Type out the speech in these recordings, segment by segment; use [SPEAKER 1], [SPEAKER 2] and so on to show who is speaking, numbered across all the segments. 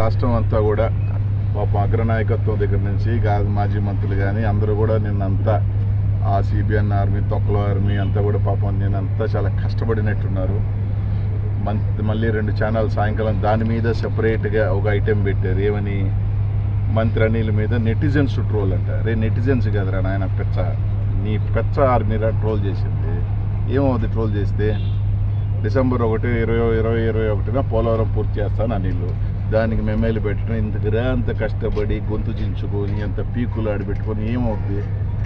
[SPEAKER 1] రాష్ట్రం అంతా కూడా పాపం అగ్రనాయకత్వం దగ్గర నుంచి మాజీ మంత్రులు కానీ అందరూ కూడా నిన్నంతా ఆ సిబిఎన్ ఆర్మీ తొక్కలో ఆర్మీ అంతా కూడా పాపం నేనంతా చాలా కష్టపడినట్టున్నారు. మళ్ళీ 2 ఛానల్ సాయంకాలం దాని మీద సెపరేట్గా ఒక ఐటెం పెట్టారు. ఏమని, మంత్రి అనిల్ మీద నెటిజన్స్ ట్రోల్ అంట. రే నెటిజన్స్ కదరా నాయన, నీ పెచ్చ ఆర్మీరా ట్రోల్ చేసింది. ఏమవుతుంది ట్రోల్ చేస్తే? డిసెంబర్ 1, 2021 పోలవరం పూర్తి చేస్తాను అనిల్. దానికి మెమేలు పెట్టడం, ఇంతకురా అంత కష్టపడి గొంతు చించుకొని అంత పీకులు ఆడిపెట్టుకొని ఏమవుతుంది?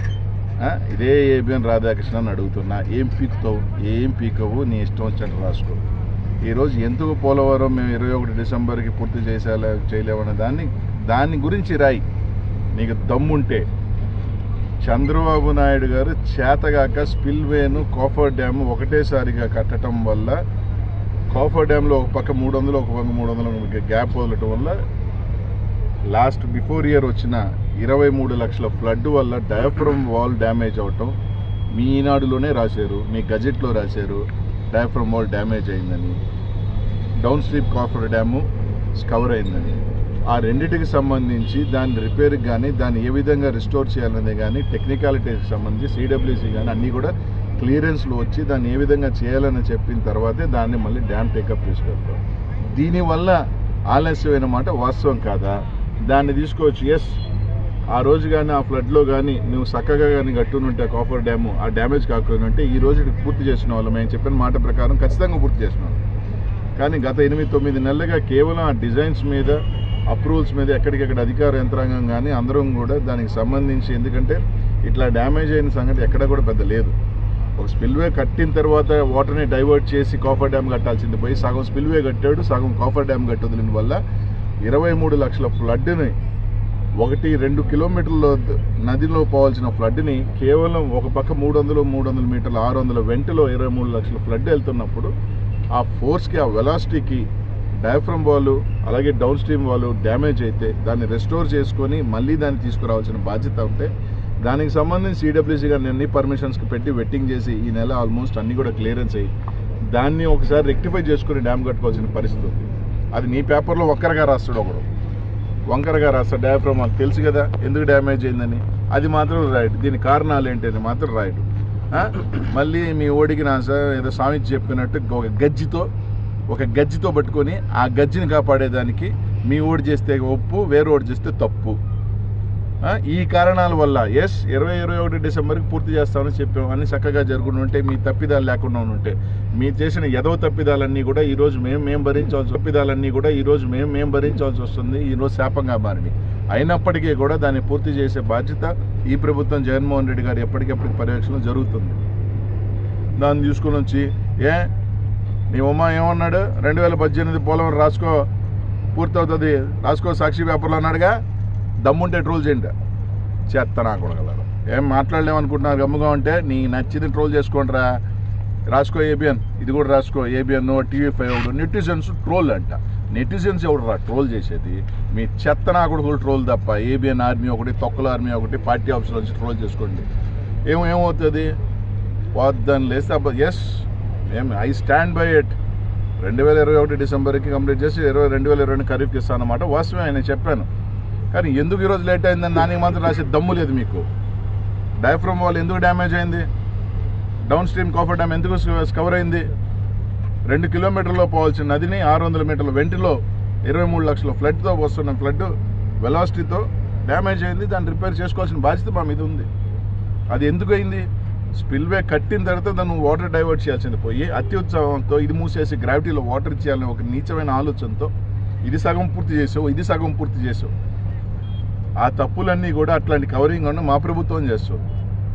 [SPEAKER 1] ఇదే ఏబిఎన్ రాధాకృష్ణ అని అడుగుతున్నా, ఏం పీకుతావు? ఏం పీకవు, నీ ఇష్టం వచ్చినట్టు రాసుకో. ఈరోజు ఎందుకు పోలవరం మేము 21 డిసెంబర్కి పూర్తి చేయలేమనే దాని గురించి రాయి నీకు దమ్ముంటే. చంద్రబాబు నాయుడు గారు చేతగాక స్పిల్వేను కోఫర్ డ్యామ్ ఒకటేసారిగా కట్టడం వల్ల, కోఫర్ డ్యామ్లో ఒక పక్క 300 ఒక పక్క 300 గ్యాప్ వదలటం వల్ల బిఫోర్ ఇయర్ వచ్చిన 23 లక్షల ఫ్లడ్ వల్ల డయాఫ్రమ్ వాల్ డ్యామేజ్ అవటం మీ ఈనాడులోనే రాశారు, మీ గజెట్లో రాశారు. డయాఫ్రమ్ వాల్ డ్యామేజ్ అయిందని, down stream coffer dam cover అయిందని. ఆ రెండింటికి సంబంధించి దాని రిపేర్కి కానీ దాన్ని ఏ విధంగా రిస్టోర్ చేయాలనేది కానీ టెక్నికాలిటీకి సంబంధించి సిడబ్ల్యూసీ కానీ అన్నీ కూడా క్లియరెన్స్లో వచ్చి దాన్ని ఏ విధంగా చేయాలని చెప్పిన తర్వాతే దాన్ని మళ్ళీ డ్యామ్ టేకప్ తీసుకెళ్తాం. దీనివల్ల ఆలస్యమైన మాట వాస్తవం కాదా? దాన్ని తీసుకోవచ్చు. ఎస్, ఆ రోజు కానీ ఆ ఫ్లడ్లో కానీ నువ్వు చక్కగా కానీ కట్టునుంటే కాఫర్ డ్యాము ఆ డ్యామేజ్ కాకుండా ఉంటే ఈ రోజు పూర్తి చేసిన వాళ్ళు మేము చెప్పిన మాట ప్రకారం ఖచ్చితంగా పూర్తి చేసినాం. కానీ గత 8-9 నెలలుగా కేవలం ఆ డిజైన్స్ మీద, అప్రూవల్స్ మీద ఎక్కడికెక్కడ అధికార యంత్రాంగం కానీ అందరం కూడా దానికి సంబంధించి, ఎందుకంటే ఇట్లా డ్యామేజ్ అయిన సంగతి ఎక్కడ కూడా పెద్ద లేదు. ఒక స్పిల్వే కట్టిన తర్వాత వాటర్ని డైవర్ట్ చేసి కాఫర్ డ్యామ్ కట్టాల్సింది పోయి సగం స్పిల్వే కట్టాడు, సగం కాఫర్ డ్యామ్ కట్టదిన వల్ల 23 లక్షల ఫ్లడ్ని, 1-2 కిలోమీటర్ల నదిలో పోవాల్సిన ఫ్లడ్ని కేవలం ఒక పక్క 300 మీటర్ల 600 వెంటలో 23 లక్షల ఫ్లడ్ వెళ్తున్నప్పుడు ఆ ఫోర్స్కి, ఆ వెలాసిటీకి డయాఫ్రమ్ వాల్ అలాగే డౌన్ స్ట్రీమ్ వాల్ డ్యామేజ్ అయితే దాన్ని రెస్టోర్ చేసుకొని మళ్ళీ దాన్ని తీసుకురావాల్సిన బాధ్యత ఉంటే దానికి సంబంధించి సిడబ్ల్యూసీ గారిని అన్ని పర్మిషన్స్కి పెట్టి వెట్టింగ్ చేసి ఈ నెల ఆల్మోస్ట్ అన్నీ కూడా క్లియరెన్స్ అయ్యి దాన్ని ఒకసారి రెక్టిఫై చేసుకుని డ్యామ్ కట్టుకోవాల్సిన పరిస్థితి ఉంది. అది నీ పేపర్లో ఒక్కరిగా రాస్తాడు, ఒకడు వంకరగా రాస్తాడు. డయాఫ్రమ్ మాకు తెలుసు కదా ఎందుకు డ్యామేజ్ అయిందని, అది మాత్రం రాయడు. దీని కారణాలు ఏంటి అని మాత్రం రాయడు. మళ్ళీ మీ ఓడికి నా ఏదో స్వామికి చెప్పినట్టు ఒక గజ్జితో పట్టుకొని ఆ గజ్జిని కాపాడేదానికి మీ ఓడి చేస్తే ఒప్పు, వేరే ఓడి చేస్తే తప్పు. ఈ కారణాల వల్ల 21 డిసెంబర్కి పూర్తి చేస్తామని చెప్పాము. అన్ని చక్కగా జరుగుతుంటే మీ తప్పిదాలు లేకుండా ఉంటే, మీ చేసిన ఎదవ తప్పిదాలన్నీ కూడా ఈరోజు మేము భరించాల్సి వస్తుంది. ఈరోజు శాపంగా మారింది. అయినప్పటికీ కూడా దాన్ని పూర్తి చేసే బాధ్యత ఈ ప్రభుత్వం, జగన్మోహన్ రెడ్డి గారు ఎప్పటికెప్పటికి పర్యవేక్షణ జరుగుతుంది. దాన్ని తీసుకుని వచ్చి నీ ఉమ్మ ఏమన్నాడు, 2018 పోలవరం రాసుకో పూర్తవుతుంది, రాసుకో సాక్షి పేపర్లో అన్నాడుగా. దమ్ముంటే ట్రోల్ చేయండి. చేత్తనా కొడగలరు. ఏం మాట్లాడలేమనుకుంటున్నారు గమ్ముగా ఉంటే? నీ నచ్చింది ట్రోల్ చేసుకోండిరా. రాసుకో ఏబిఎన్, ఇది కూడా రాసుకో. ఏబిఎన్, TV5 నెటిజన్స్ ట్రోల్ అంట. నెటిజన్స్ ఎవడురా ట్రోల్ చేసేది? మీ చెత్తనా కొడుకులు ట్రోల్ తప్ప. ఏబిఎన్ ఆర్మీ ఒకటి, తొక్కల ఆర్మీ ఒకటి, పార్టీ ఆఫీసుల నుంచి ట్రోల్ చేసుకోండి. ఏమవుతుంది? వద్దని లేస్తే ఐ స్టాండ్ బై ఇట్. 2021 డిసెంబర్కి కంప్లీట్ చేసి 2022 ఖరీఫ్కి ఇస్తానమాట. వాస్తవమే, ఆయన చెప్పాను. కానీ ఎందుకు ఈరోజు లేట్ అయిందని దానికి మాత్రం రాసే దమ్ము లేదు మీకు. డయాఫ్రమ్ వాల్ ఎందుకు డ్యామేజ్ అయింది? డౌన్ స్ట్రీమ్ కాఫర్ డ్యామ్ ఎందుకు కవర్ అయింది? 2 కిలోమీటర్లో పోవాల్సిన నదిని 600 మీటర్ల వెంటిలో 23 లక్షల ఫ్లడ్తో వస్తున్న ఫ్లడ్ వెలాసిటీతో డ్యామేజ్ అయింది. దాన్ని రిపేర్ చేసుకోవాల్సిన బాధ్యత మా మీద ఉంది. అది ఎందుకు అయింది? స్పిల్వే కట్టిన తర్వాత దాన్ని వాటర్ డైవర్ట్ చేయాల్సింది పోయి అత్యుత్సాహంతో ఇది మూసేసి గ్రావిటీలో వాటర్ ఇచ్చేయాలని ఒక నీచమైన ఆలోచనతో ఇది సగం పూర్తి చేసావు. ఆ తప్పులన్నీ కూడా అట్లాంటి కవరింగ్ అన్న మా ప్రభుత్వం చేస్తుంది.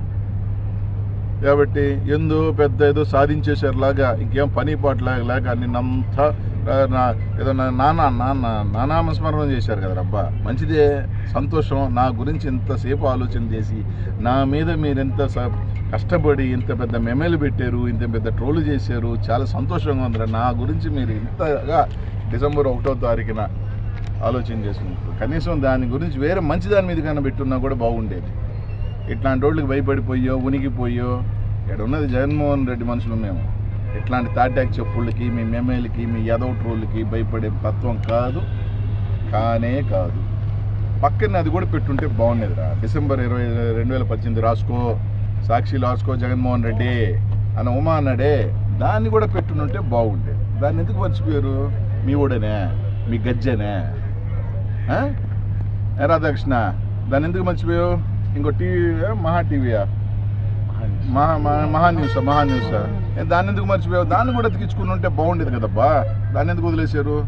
[SPEAKER 1] కాబట్టి ఏదో సాధించేసారులాగా ఇంకేం పని పాటలాగా నిన్నంతా ఏదో నానామస్మరణ చేశారు కదా రబ్బా. మంచిదే, సంతోషం. నా గురించి ఇంతసేపు ఆలోచన చేసి నా మీద మీరు ఎంత కష్టపడి ఇంత పెద్ద మెమేలు పెట్టారు, ఇంత పెద్ద ట్రోలు చేశారు, చాలా సంతోషంగా ఉందిరా. నా గురించి మీరు ఇంతగా డిసెంబర్ 1వ తారీఖున ఆలోచన చేసినప్పుడు కనీసం దాని గురించి వేరే మంచి దాని మీద కన్నా పెట్టున్నా కూడా బాగుండేది. ఇట్లాంటి రోడ్లకు భయపడిపోయో ఉనికిపోయో ఇక్కడ ఉన్నది జగన్మోహన్ రెడ్డి మనుషులు మేము. ఇట్లాంటి తాటాక్ చెప్పులకి, మీ మెమేలకి, మీ యాదవ్ ట్రోళ్ళకి భయపడే తత్వం కాదు. కానే కాదు. పక్కన అది కూడా పెట్టుంటే బాగుండేదిరా. డిసెంబర్ 20, 2018 రాసుకో, సాక్షి రాసుకో, జగన్మోహన్ రెడ్డి అన్న ఉమా అన్నాడే, దాన్ని కూడా పెట్టుంటే బాగుండేది. దాన్ని ఎందుకు మర్చిపోయారు? మీ ఊడనే, మీ గజ్జనే, రాధాకృష్ణ, దాన్ని ఎందుకు మర్చిపోయావు? ఇంకో టీవీ, మహా టీవీయా, మహా న్యూస్ దాన్ని ఎందుకు మర్చిపోయావు? దాన్ని కూడా ఎత్తికించుకుని ఉంటే బాగుండేది కదబ్బా. దాన్ని ఎందుకు వదిలేశారు?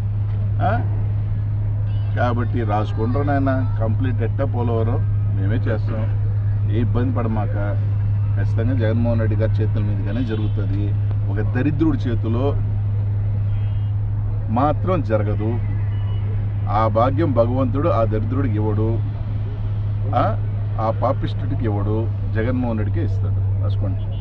[SPEAKER 1] కాబట్టి రాసుకుంటారు నాయన, కంప్లీట్ ఎట్టా పోలవరం మేమే చేస్తాం, ఏ ఇబ్బంది పడమాక. ఖచ్చితంగా జగన్మోహన్ రెడ్డి గారి చేతుల మీదుగానే జరుగుతుంది. ఒక దరిద్రుడి చేతిలో మాత్రం జరగదు. ఆ భాగ్యం భగవంతుడు ఆ దరిద్రుడికి ఇవ్వడు, ఆ పాపిష్టుడికి ఇవ్వడు, జగన్మోహన్ రెడ్డికే ఇస్తాడు. రాసుకోండి.